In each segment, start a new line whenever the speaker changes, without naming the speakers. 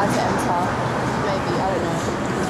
hard to enter. Maybe, I don't know.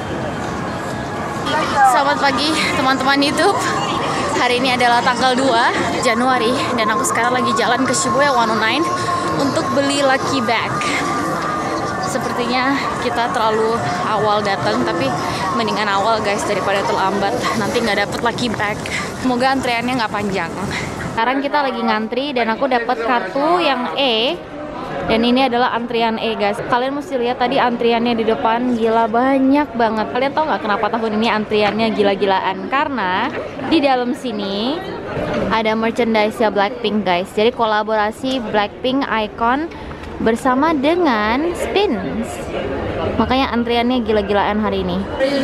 Selamat pagi teman-teman YouTube. Hari ini adalah tanggal 2 Januari dan aku sekarang lagi jalan ke Shibuya 109 untuk beli lucky bag. Sepertinya kita terlalu awal datang, tapi mendingan awal guys daripada terlambat. Nanti nggak dapet lucky bag. Semoga antriannya nggak panjang. Sekarang kita lagi ngantri dan aku dapat kartu yang E. Dan ini adalah antrian E guys. Kalian mesti lihat tadi antriannya di depan gila banyak banget. Kalian tahu nggak kenapa tahun ini antriannya gila-gilaan? Karena di dalam sini ada merchandise ya Blackpink guys. Jadi kolaborasi Blackpink Icon bersama dengan Spins. Makanya antriannya gila-gilaan hari ini.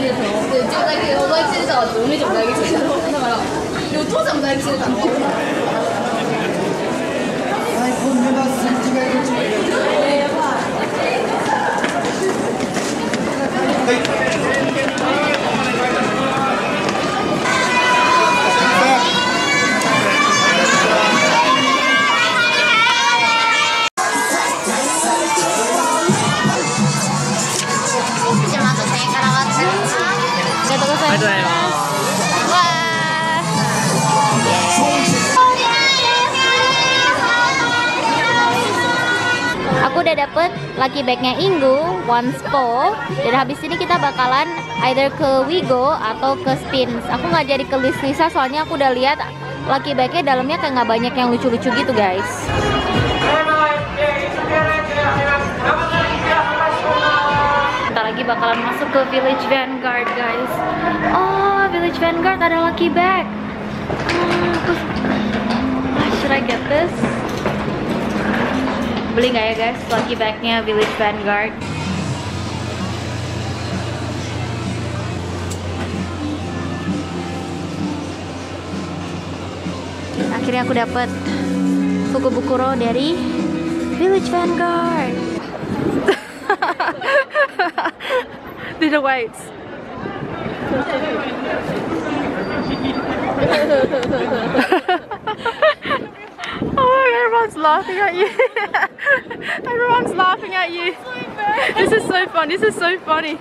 Aku udah dapet lucky bagnya Inggu, Wanspo, dan habis ini kita bakalan either ke Wigo atau ke Spins. Aku nggak jadi ke Lisa soalnya aku udah lihat lucky bagnya dalamnya kayak nggak banyak yang lucu-lucu gitu guys. Bentar lagi bakalan masuk ke Village Vanguard guys. Oh, Village Vanguard ada lucky bag. Should I get this? Beli nggak ya guys lucky bagnya Village Vanguard? Akhirnya aku dapat Fukubukuro dari Village Vanguard. Did it wait? Oh, everyone's laughing at you. Everyone's laughing at you. This is so fun. This is so funny.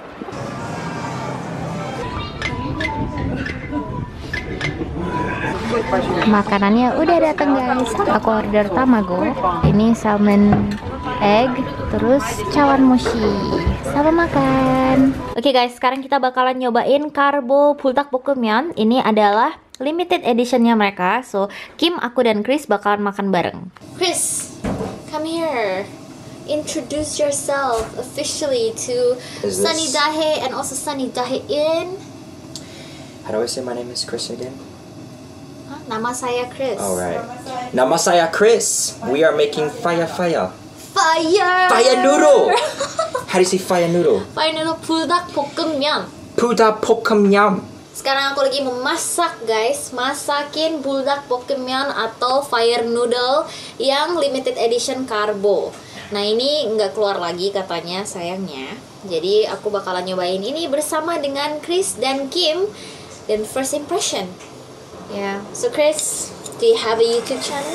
Makanannya udah datang guys. Aku order tamago. Ini salmon egg, terus cawan mochi. Sama makan. Oke guys, sekarang kita bakalan nyobain Carbo Buldak Pokemon. Ini adalah limited editionnya mereka. So, Kim, aku dan Chris bakalan makan bareng. Chris, come here. Introduce yourself officially to Sunny Dahe and also Sunny Dahe In.
How do I say my name is Chris again?
Nama saya Chris.
Alright. Nama saya Chris. We are making fire.
Fire!
Fire noodle! How do you say fire noodle?
Fire noodle Buldak Pokemon.
Buldak Pokemon.
Sekarang aku lagi memasak guys. Masakin Buldak Pokemon atau Fire Noodle yang limited edition Carbo. Nah ini nggak keluar lagi katanya sayangnya. Jadi aku bakalan nyobain ini bersama dengan Chris dan Kim. Dan first impression. Yeah. So Chris, do you have a YouTube channel?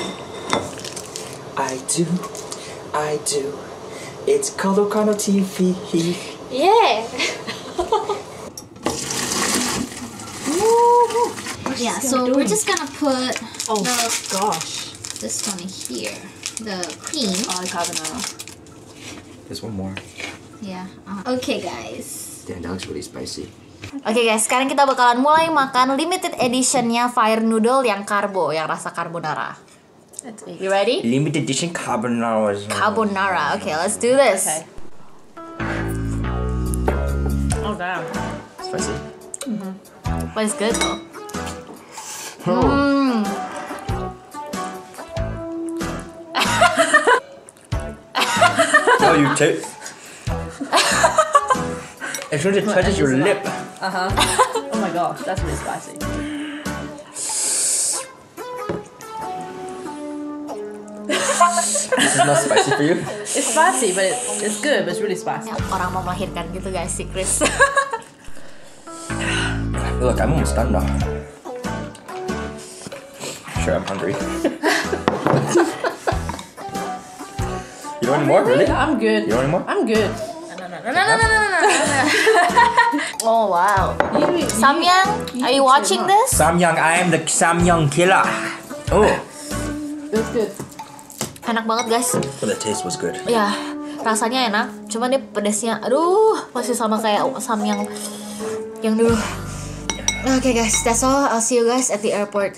I do. It's Kolokano TV.
Yeah. Yeah, so we're just gonna put this one here, the cream.
Oh, carbonara.
There's one more.
Yeah. Okay, guys.
Damn, that looks really spicy.
Oke guys, sekarang kita bakalan mulai makan limited editionnya Fire Noodle yang karbo, yang rasa carbonara. You ready?
Limited edition carbonara.
Carbonara. Okay, let's do this.
Okay. Oh damn.
Spicy.
But it's good though.
Oh, you take. As soon as it touches your lip.
Oh my gosh, that's really spicy.
This is not spicy for you?
It's spicy, but it's good, but it's really spicy.
Orang mau melahirkan gitu guys si Chris.
Look, I'm almost done now. Sure, I'm hungry. You want any more, really?
I'm good.
You want any more?
I'm good.
Oh wow. Samyang, are you watching this?
Samyang, I am the Samyang killer. Oh,
It's good.
Enak banget guys.
but the taste was good.
Ya, rasanya enak. Cuman dia pedasnya, aduh, masih sama kayak samyang yang dulu. Oke guys, that's all. I'll see you guys at the airport.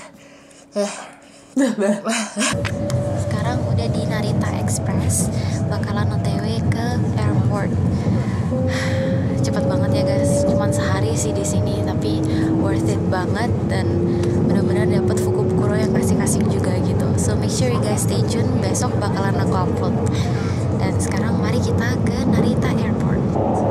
Sekarang udah di Narita Express, bakalan OTW ke airport. Cepet banget ya guys, cuman sehari sih di sini, tapi worth it banget dan benar-benar dapat Fukupuro yang asik-asik juga gitu. So make sure you guys stay tune, besok bakalan aku upload. Dan sekarang mari kita ke Narita Airport.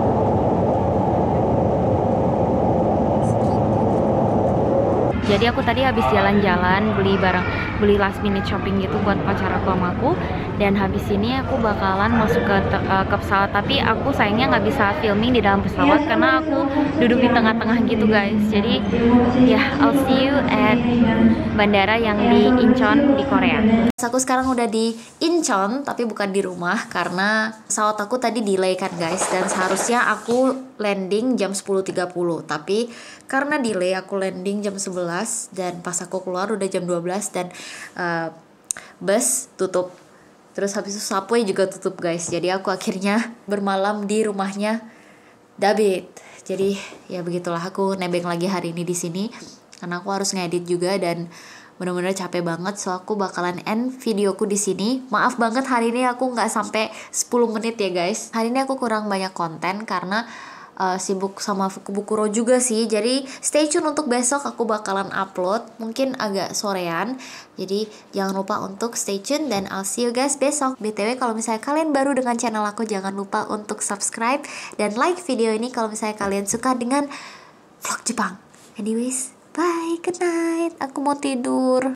Jadi aku tadi habis jalan-jalan beli last minute shopping gitu buat pacar aku sama aku. Dan habis ini aku bakalan masuk ke pesawat, tapi aku sayangnya nggak bisa filming di dalam pesawat karena aku duduk di tengah-tengah gitu guys. Jadi ya, I'll see you at bandara yang di Incheon di Korea. Aku sekarang udah di Incheon tapi bukan di rumah karena pesawat aku tadi delay kan guys, dan seharusnya aku landing jam 10.30 tapi karena delay aku landing jam 11 dan pas aku keluar udah jam 12 dan bus tutup. Terus habis itu subway juga tutup guys. Jadi aku akhirnya bermalam di rumahnya David. Jadi ya begitulah, aku nebeng lagi hari ini di sini karena aku harus ngedit juga dan bener-bener capek banget. So aku bakalan end videoku di sini. Maaf banget hari ini aku nggak sampai 10 menit ya guys. Hari ini aku kurang banyak konten karena sibuk sama Fukupuro juga sih. Jadi stay tune untuk besok aku bakalan upload mungkin agak sorean. Jadi jangan lupa untuk stay tune dan I'll see you guys besok. BTW kalau misalnya kalian baru dengan channel aku, jangan lupa untuk subscribe dan like video ini kalau misalnya kalian suka dengan vlog Jepang. Anyways, bye, good night. Aku mau tidur.